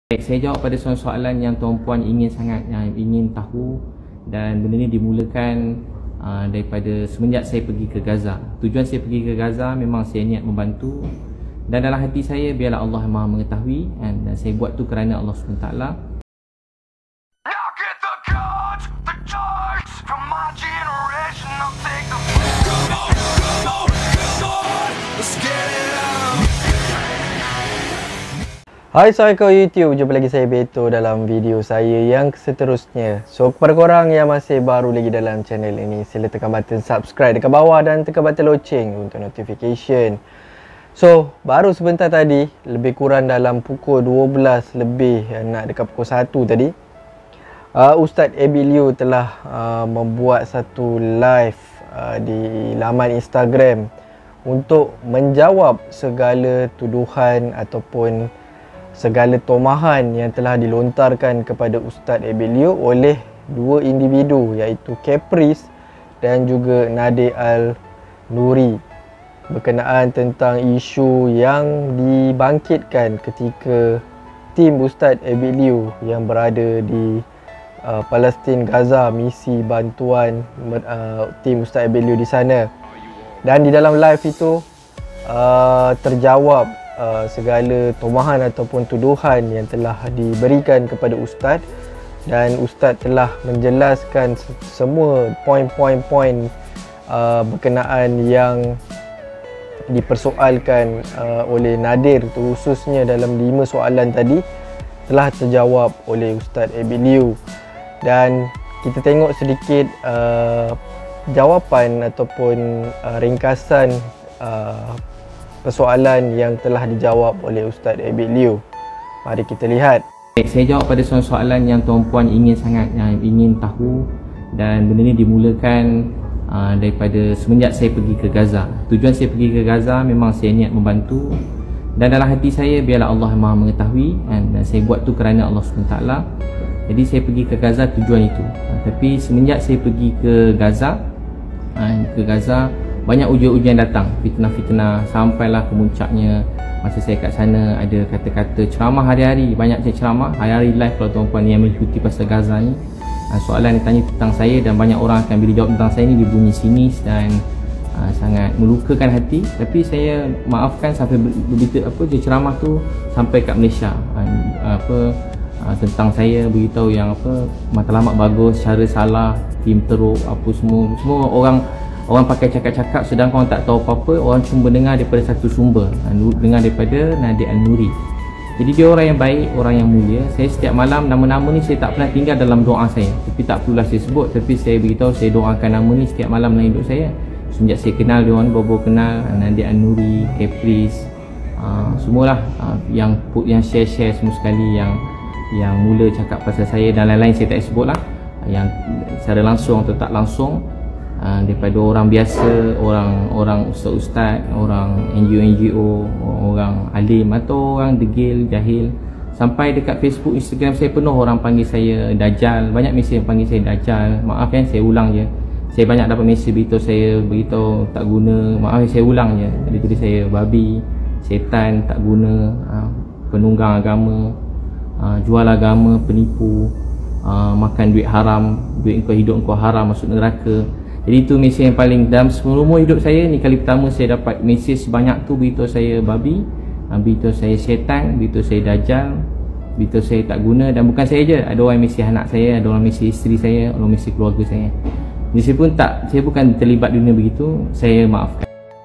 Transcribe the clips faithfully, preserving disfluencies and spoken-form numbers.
Baik, saya jawab pada soalan yang tuan-puan ingin sangat, yang ingin tahu, dan benda ni dimulakan uh, daripada semenjak saya pergi ke Gaza. Tujuan saya pergi ke Gaza memang saya niat membantu, dan dalam hati saya biarlah Allah Maha mengetahui, dan, dan saya buat tu kerana Allah subhanahu wa taala. Hai, Assalamualaikum YouTube, jumpa lagi saya Beto dalam video saya yang seterusnya. So, kepada korang yang masih baru lagi dalam channel ini, sila tekan button subscribe dekat bawah dan tekan button loceng untuk notification. So, baru sebentar tadi, lebih kurang dalam pukul dua belas lebih, nak dekat pukul satu tadi, uh, Ustaz Abilio telah uh, membuat satu live uh, di laman Instagram untuk menjawab segala tuduhan ataupun segala tomahan yang telah dilontarkan kepada Ustaz Abilio oleh dua individu, iaitu Caprice dan juga Nadir Al-Nuri, berkenaan tentang isu yang dibangkitkan ketika tim Ustaz Abilio yang berada di uh, Palestin, Gaza, misi bantuan uh, tim Ustaz Abilio di sana. Dan di dalam live itu uh, terjawab Uh, segala tomahan ataupun tuduhan yang telah diberikan kepada Ustaz, dan Ustaz telah menjelaskan semua poin-poin-poin uh, berkenaan yang dipersoalkan uh, oleh Nadir, khususnya dalam lima soalan tadi telah terjawab oleh Ustaz Abilio. Dan kita tengok sedikit uh, jawapan ataupun uh, ringkasan uh, persoalan yang telah dijawab oleh Ustaz Abilio. Mari kita lihat. Baik, saya jawab pada soalan yang tuan-puan ingin sangat, yang ingin tahu, dan benda ni dimulakan uh, daripada semenjak saya pergi ke Gaza. Tujuan saya pergi ke Gaza memang saya niat membantu, dan dalam hati saya biarlah Allah Maha mengetahui, dan, dan saya buat tu kerana Allah subhanahu wa taala. Jadi saya pergi ke Gaza tujuan itu. Uh, tapi semenjak saya pergi ke Gaza, uh, ke Gaza banyak ujian-ujian datang, fitnah-fitnah, sampailah kemuncaknya masa saya kat sana ada kata-kata ceramah hari-hari, banyak saya ceramah hari-hari live. Kalau tuan-puan yang mengikuti pasal Gaza ni, soalan ditanya tentang saya dan banyak orang akan bila jawab tentang saya ni dia bunyi sinis dan uh, sangat melukakan hati. Tapi saya maafkan sampai begitu apa je ceramah tu sampai kat Malaysia, uh, apa uh, tentang saya beritahu yang apa matlamat bagus, cara salah, tim teruk, apa semua semua orang Orang pakai cakap-cakap sedangkan orang tak tahu apa-apa. Orang cuma dengar daripada satu sumber, dengar daripada Nadir Al-Nuri. Jadi dia orang yang baik, orang yang mulia. Saya setiap malam, nama-nama ni saya tak pernah tinggal dalam doa saya, tapi tak perlulah saya sebut. Tapi saya beritahu, saya doakan nama ni setiap malam dalam hidup saya. Semenjak saya kenal dia orang, baru kenal Nadir Al-Nuri, Caprice, uh, semualah uh, yang yang share-share semua sekali, yang yang mula cakap pasal saya dan lain-lain saya tak sebut lah, yang secara langsung atau tak langsung. Uh, daripada orang biasa, orang-orang ustaz-ustaz, orang N G O N G O, orang alim atau orang degil, jahil, sampai dekat Facebook, Instagram saya penuh orang panggil saya Dajjal. Banyak mesej yang panggil saya Dajjal. Maaf kan, saya ulang je. Saya banyak dapat mesej beritahu saya, beritahu tak guna. Maaf, saya ulang je. Jadi tulis saya babi, setan, tak guna, uh, penunggang agama, uh, jual agama, penipu, uh, makan duit haram, duit kau hidup kau haram, masuk neraka. Jadi itu mesej yang paling dalam seumur hidup saya ni, kali pertama saya dapat mesej sebanyak tu beritahu saya babi, beritahu saya syaitan, beritahu saya dajjal, beritahu saya tak guna. Dan bukan saya je, ada orang mesej anak saya, ada orang mesej isteri saya, orang mesej keluarga saya. Jadi saya pun tak, saya bukan terlibat dunia begitu, saya maafkan.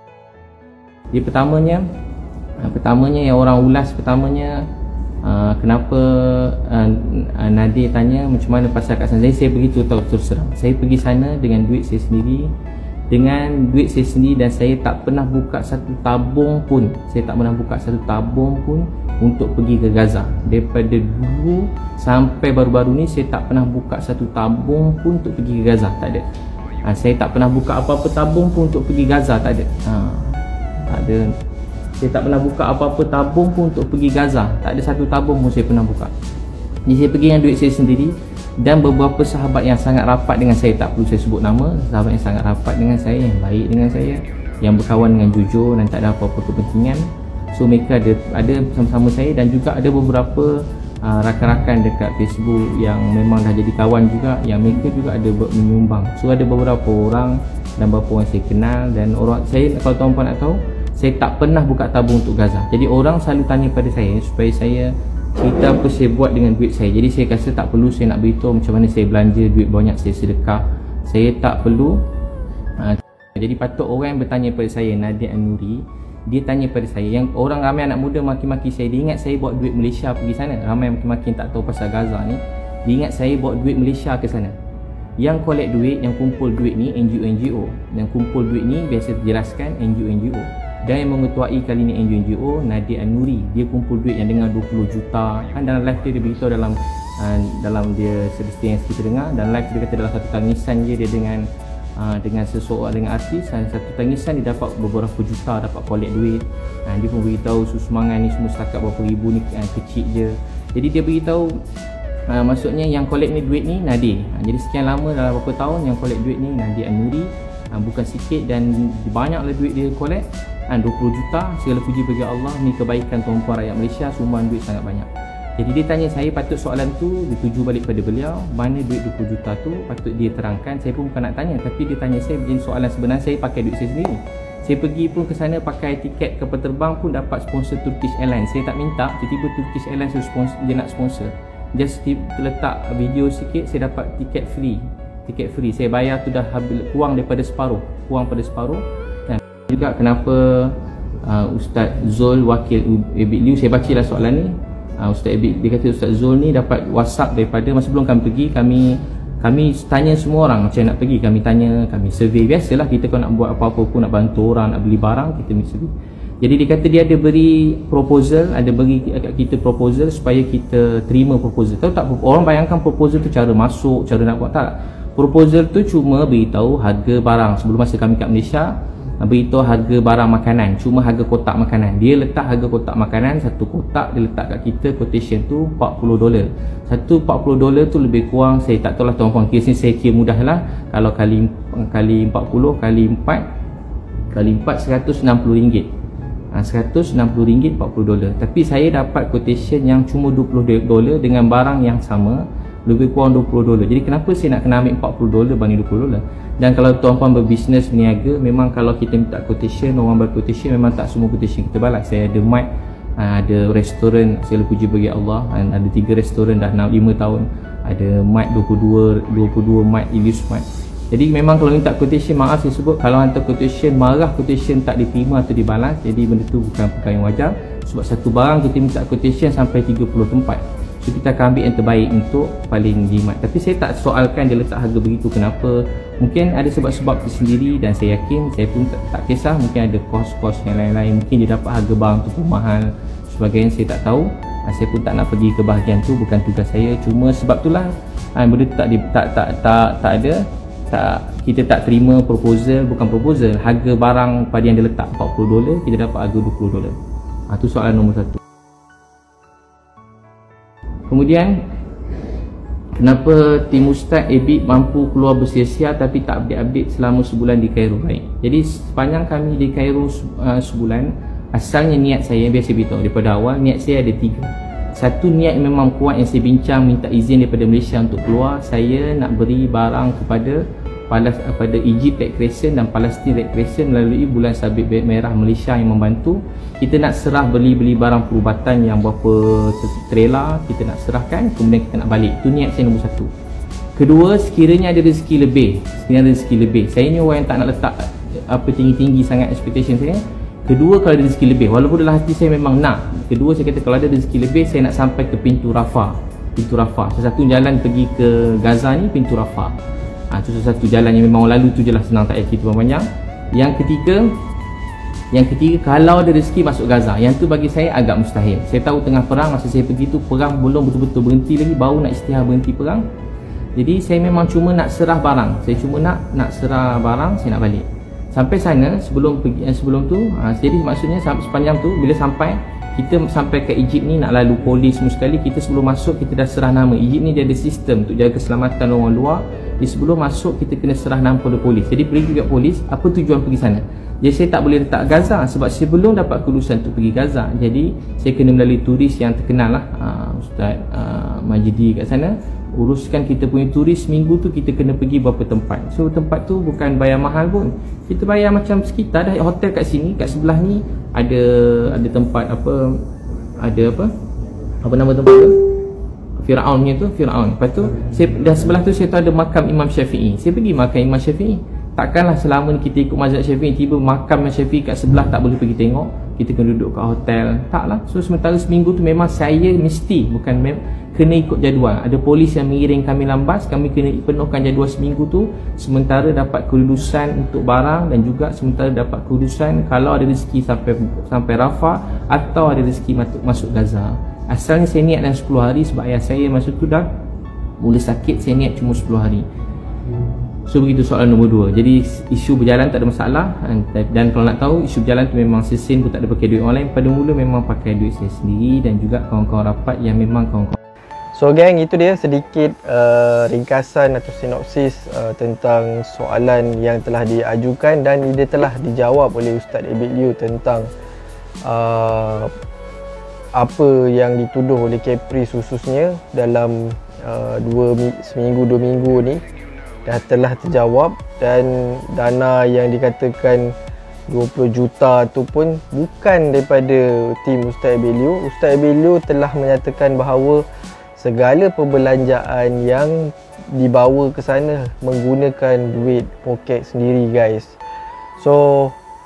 Jadi pertamanya, pertamanya yang orang ulas pertamanya, Uh, kenapa uh, uh, Nadir tanya macam mana pasal kat sana. Jadi saya begitu tahu terus terang, saya pergi sana dengan duit saya sendiri, dengan duit saya sendiri, dan saya tak pernah buka satu tabung pun. Saya tak pernah buka satu tabung pun untuk pergi ke Gaza. Daripada dulu sampai baru-baru ni saya tak pernah buka satu tabung pun untuk pergi ke Gaza, tak ada. uh, Saya tak pernah buka apa-apa tabung pun untuk pergi Gaza, tak ada. uh, Tak ada. Saya tak pernah buka apa-apa tabung pun untuk pergi Gaza. Tak ada satu tabung pun saya pernah buka. Jadi saya pergi dengan duit saya sendiri, dan beberapa sahabat yang sangat rapat dengan saya, tak perlu saya sebut nama, sahabat yang sangat rapat dengan saya, yang baik dengan saya, yang berkawan dengan jujur dan tak ada apa-apa kepentingan. So mereka ada ada sama-sama saya, dan juga ada beberapa uh, rakan-rakan dekat Facebook yang memang dah jadi kawan juga, yang mereka juga ada menyumbang. So ada beberapa orang dan beberapa orang saya kenal, dan orang saya, kalau tuan-tuan nak tahu, saya tak pernah buka tabung untuk Gaza. Jadi orang selalu tanya pada saya supaya saya cerita apa saya buat dengan duit saya. Jadi saya rasa tak perlu saya nak beritahu macam mana saya belanja duit banyak, saya sedekah. Saya tak perlu. uh, Jadi patut orang yang bertanya pada saya, Nadia An-Nuri, dia tanya pada saya, yang orang ramai anak muda maki-maki saya, dia ingat saya bawa duit Malaysia pergi sana. Ramai maki-maki tak tahu pasal Gaza ni, dia ingat saya bawa duit Malaysia ke sana. Yang collect duit, yang kumpul duit ni N G O N G O. Yang kumpul duit ni biasa terjelaskan N G O N G O. Dan yang mengetuai kali ni N G O N G O, Nadia An-Nuri. Dia kumpul duit yang dengan dua puluh juta. Kan dalam live dia, dia beritahu dalam uh, dalam dia sedikit yang kita dengar, dan live dia kata dalam satu tangisan je dia dengan Uh, dengan seseorang, dengan artis, dan satu tangisan dia dapat beberapa juta, dapat collect duit. uh, Dia pun beritahu sumbangan ni semua setakat berapa ribu ni, uh, kecil je. Jadi dia beritahu uh, maksudnya yang collect ni duit ni Nadia. uh, Jadi sekian lama, dalam beberapa tahun yang collect duit ni Nadia An-Nuri. uh, Bukan sikit dan banyaklah duit dia collect, uh, dua puluh juta. Segala puji bagi Allah, ni kebaikan tuan-tuan rakyat Malaysia, sumbang duit sangat banyak. Jadi dia tanya saya, patut soalan tu dituju balik pada beliau, mana duit dua puluh juta tu, patut dia terangkan. Saya pun bukan nak tanya, tapi dia tanya saya begini soalan sebenarnya, saya pakai duit saya sendiri. Saya pergi pun ke sana pakai tiket kapal terbang pun dapat sponsor Turkish Airlines. Saya tak minta, tiba-tiba Turkish Airlines dia, sponsor, dia nak sponsor. Just letak video sikit, saya dapat tiket free. Tiket free, saya bayar tu dah habis, kurang daripada separuh, kurang pada separuh. Dan juga kenapa uh, Ustaz Zul, wakil Ebit Liu, saya bacalah soalan ni. Uh, Ustaz Ebit, dia kata Ustaz Zul ni dapat WhatsApp daripada, masa sebelum kami pergi, kami kami tanya semua orang macam nak pergi, kami tanya, kami survey. Biasalah kita kalau nak buat apa-apa pun, nak bantu orang, nak beli barang, kita mesti survey. Jadi dia kata dia ada beri proposal, ada beri kat kita proposal supaya kita terima proposal. Tahu tak, orang bayangkan proposal tu cara masuk, cara nak buat, tak. Proposal tu cuma beritahu harga barang. Sebelum masa kami kat Malaysia, beritahu harga barang makanan, cuma harga kotak makanan. Dia letak harga kotak makanan, satu kotak dia letak kat kita, quotation tu empat puluh dolar. Satu empat puluh dolar tu lebih kurang, saya tak tahu lah tuan-tuan, kira saya kira mudah lah. Kalau kali kali empat puluh kali empat kali empat seratus enam puluh ringgit. ha, seratus enam puluh ringgit, empat puluh dolar. Tapi saya dapat quotation yang cuma dua puluh dolar dengan barang yang sama, lebih kurang dua puluh dolar. Jadi kenapa saya nak kena ambil empat puluh dolar banding dua puluh dolar? Dan kalau tuan-tuan berbisnes, berniaga, memang kalau kita minta quotation, orang ber-quotation, memang tak semua quotation kita balas. Saya ada mic, ada restoran, segala puji bagi Allah, ada tiga restoran dah enam lima tahun. Ada mic dua puluh dua mic, Ilus mic. Jadi memang kalau minta quotation, maaf saya sebut, kalau hantar quotation, marah quotation tak diterima atau dibalas, jadi benda tu bukan perkara yang wajar. Sebab satu barang kita minta quotation sampai tiga puluh tempat. So kita akan ambil yang terbaik untuk paling jimat. Tapi saya tak soalkan dia letak harga begitu, kenapa? Mungkin ada sebab-sebab tersendiri, dan saya yakin, saya pun tak, tak kisah, mungkin ada kos-kos yang lain-lain, mungkin dia dapat harga barang tu pun mahal, sebagainya, saya tak tahu. Saya pun tak nak pergi ke bahagian tu, bukan tugas saya. Cuma sebab itulah benda tu tak, tak, tak, tak, tak ada, tak, kita tak terima proposal, bukan proposal, harga barang pada yang dia letak empat puluh dolar, kita dapat harga dua puluh dolar. ha, Itu soalan nombor satu. Kemudian, kenapa tim Ustaz Ebit mampu keluar bersia-sia tapi tak update-update selama sebulan di Cairo? Baik, jadi sepanjang kami di Cairo uh, sebulan, asalnya niat saya, biasa beritahu daripada awal, niat saya ada tiga. Satu, niat yang memang kuat yang saya bincang, minta izin daripada Malaysia untuk keluar. Saya nak beri barang kepada pada Egypt Red Crescent dan Palestine Red Crescent melalui Bulan Sabit Merah Malaysia yang membantu. Kita nak serah beli-beli barang perubatan yang berapa trailer, kita nak serahkan, kemudian kita nak balik. Itu niat saya nombor satu. Kedua, sekiranya ada rezeki lebih, sekiranya ada rezeki lebih, saya ni orang yang tak nak letak apa tinggi-tinggi sangat expectation saya. Kedua, kalau ada rezeki lebih, walaupun dalam hati saya memang nak, kedua saya kata kalau ada rezeki lebih, saya nak sampai ke pintu Rafah. Pintu Rafah, salah satu jalan pergi ke Gaza ni pintu Rafah. Ha, itu salah satu jalan yang memang lalu tu je lah, senang, tak payah cerita panjang. Yang ketiga, yang ketiga kalau ada rezeki masuk Gaza, yang tu bagi saya agak mustahil. Saya tahu tengah perang, masa saya pergi tu perang belum betul-betul berhenti lagi, baru nak isytihar berhenti perang. Jadi saya memang cuma nak serah barang, saya cuma nak nak serah barang, saya nak balik. Sampai sana sebelum pergi, eh, sebelum tu, ha, jadi maksudnya sepanjang tu bila sampai, kita sampai ke Egypt ni nak lalu polis semua sekali, kita sebelum masuk kita dah serah nama. Egypt ni dia ada sistem untuk jaga keselamatan orang luar. Di sebelum masuk kita kena serah nama pada polis. Jadi pergi kat polis, apa tujuan pergi sana. Jadi saya tak boleh letak Gaza sebab saya belum dapat kelulusan untuk pergi Gaza. Jadi saya kena melalui turis yang terkenal lah, uh, Ustaz uh, Majidi kat sana. Uruskan kita punya turis, minggu tu kita kena pergi beberapa tempat. So tempat tu bukan bayar mahal pun. Kita bayar macam sekitar dah, hotel kat sini, kat sebelah ni ada ada tempat apa, ada apa apa nama tempat tu, Firaun punya tu, Firaun. Lepas tu saya, dah sebelah tu saya tahu ada makam Imam Syafi'i. Saya pergi makam Imam Syafi'i. Takkanlah selama ni kita ikut mazhab Syafi'i, tiba makam Imam Syafi'i kat sebelah tak boleh pergi tengok, kita kena duduk kat hotel. Taklah. So sementara seminggu tu memang saya mesti, bukan mem- kena ikut jadual. Ada polis yang mengiring kami lambas, kami kena penuhkan jadual seminggu tu, sementara dapat kelulusan untuk barang dan juga sementara dapat kelulusan kalau ada rezeki sampai sampai Rafah atau ada rezeki masuk, masuk Gaza. Asalnya saya niat dalam sepuluh hari sebab ayah saya masa tu dah mula sakit, saya niat cuma sepuluh hari. So begitu soalan nombor dua. Jadi isu berjalan tak ada masalah, dan kalau nak tahu isu berjalan tu memang sesin pun tak ada pakai duit orang lain. Pada mula memang pakai duit saya sendiri dan juga kawan-kawan rapat yang memang kawan-kawan. So gang, itu dia sedikit uh, ringkasan atau sinopsis uh, tentang soalan yang telah diajukan dan dia telah dijawab oleh Ustaz Abid Liew tentang uh, apa yang dituduh oleh Caprice khususnya dalam uh, dua seminggu dua minggu ni dah telah terjawab, dan dana yang dikatakan dua puluh juta tu pun bukan daripada tim Ustaz Abid Liew. Ustaz Abid Liew telah menyatakan bahawa segala perbelanjaan yang dibawa ke sana menggunakan duit poket sendiri guys. So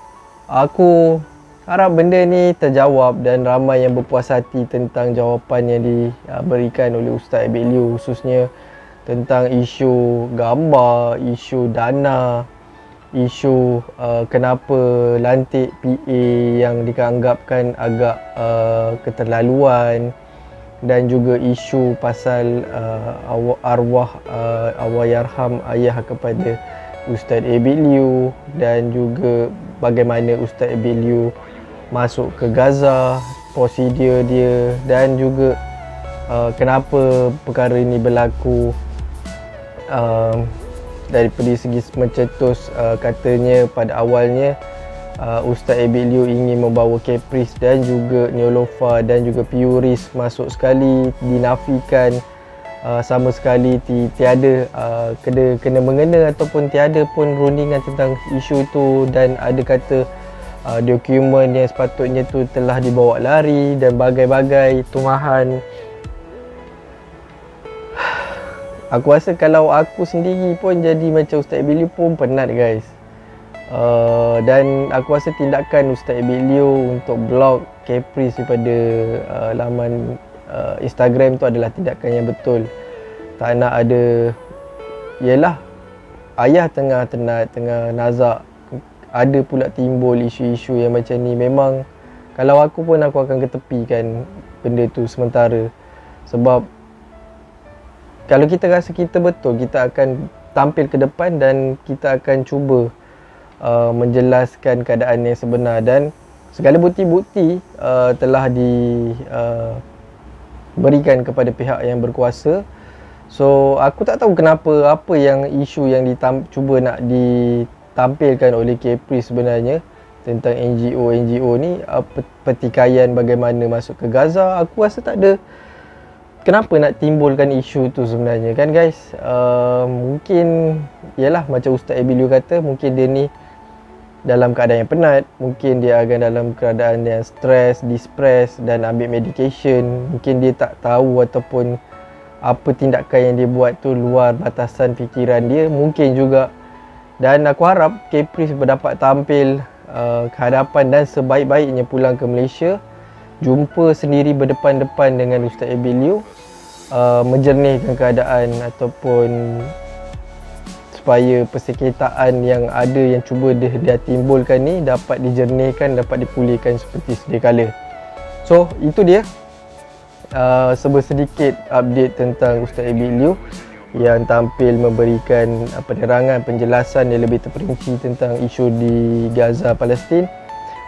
aku harap benda ni terjawab dan ramai yang berpuas hati tentang jawapan yang diberikan oleh Ustaz Abid Liew, khususnya tentang isu gambar, isu dana, isu uh, kenapa lantik P A yang dianggapkan agak uh, keterlaluan, dan juga isu pasal uh, arwah uh, Allahyarham ayah kepada Ustaz Abid Liew, dan juga bagaimana Ustaz Abid Liew masuk ke Gaza, prosedur dia, dan juga uh, kenapa perkara ini berlaku. uh, Daripada segi mencetus, uh, katanya pada awalnya Uh, Ustaz Abid Liew ingin membawa Caprice dan juga Neolofa dan juga Puris masuk sekali, dinafikan uh, sama sekali ti, tiada uh, kena, kena mengena ataupun tiada pun rundingan tentang isu itu, dan ada kata uh, dokumen yang sepatutnya tu telah dibawa lari dan bagai-bagai tumahan. Aku rasa kalau aku sendiri pun jadi macam Ustaz Abid Liew pun penat guys. Uh, dan aku rasa tindakan Ustaz Abid Liew untuk blog Caprice daripada uh, laman uh, Instagram tu adalah tindakan yang betul. Tak nak ada, yelah, ayah tengah tenat, tengah nazak, ada pula timbul isu-isu yang macam ni. Memang kalau aku pun aku akan ketepikan benda tu sementara. Sebab kalau kita rasa kita betul, kita akan tampil ke depan dan kita akan cuba Uh, menjelaskan keadaan yang sebenar, dan segala bukti-bukti uh, telah diberikan uh, kepada pihak yang berkuasa. So aku tak tahu kenapa, apa yang isu yang ditam- cuba nak ditampilkan oleh Caprice sebenarnya tentang N G O N G O ni, uh, pertikaian bagaimana masuk ke Gaza. Aku rasa tak ada kenapa nak timbulkan isu tu sebenarnya kan guys. Uh, mungkin yalah macam Ustaz Abid Liew kata, mungkin dia ni dalam keadaan yang penat, mungkin dia akan dalam keadaan yang stres, distress dan ambil medication. Mungkin dia tak tahu ataupun apa tindakan yang dia buat tu luar batasan fikiran dia, mungkin juga. Dan aku harap Caprice dapat tampil uh, ke hadapan dan sebaik-baiknya pulang ke Malaysia, jumpa sendiri berdepan-depan dengan Ustaz Abid Liew, uh, menjernihkan keadaan ataupun supaya persengketaan yang ada yang cuba dia, dia timbulkan ni dapat dijernihkan, dapat dipulihkan seperti sedia kala. So itu dia uh, sebuah sedikit update tentang Ustaz Abid Liew yang tampil memberikan uh, penerangan, penjelasan yang lebih terperinci tentang isu di Gaza, Palestin.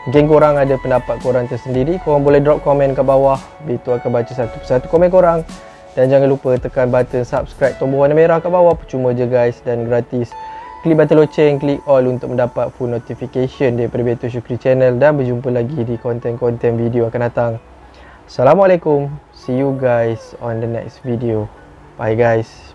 Mungkin korang ada pendapat korang tersendiri. Korang boleh drop komen ke bawah. Beto akan baca satu persatu komen korang. Dan jangan lupa tekan button subscribe, tombol warna merah ke bawah. Percuma je guys dan gratis. Klik button loceng, klik all untuk mendapat full notification daripada Beto Syukri Channel. Dan berjumpa lagi di konten-konten video akan datang. Assalamualaikum. See you guys on the next video. Bye guys.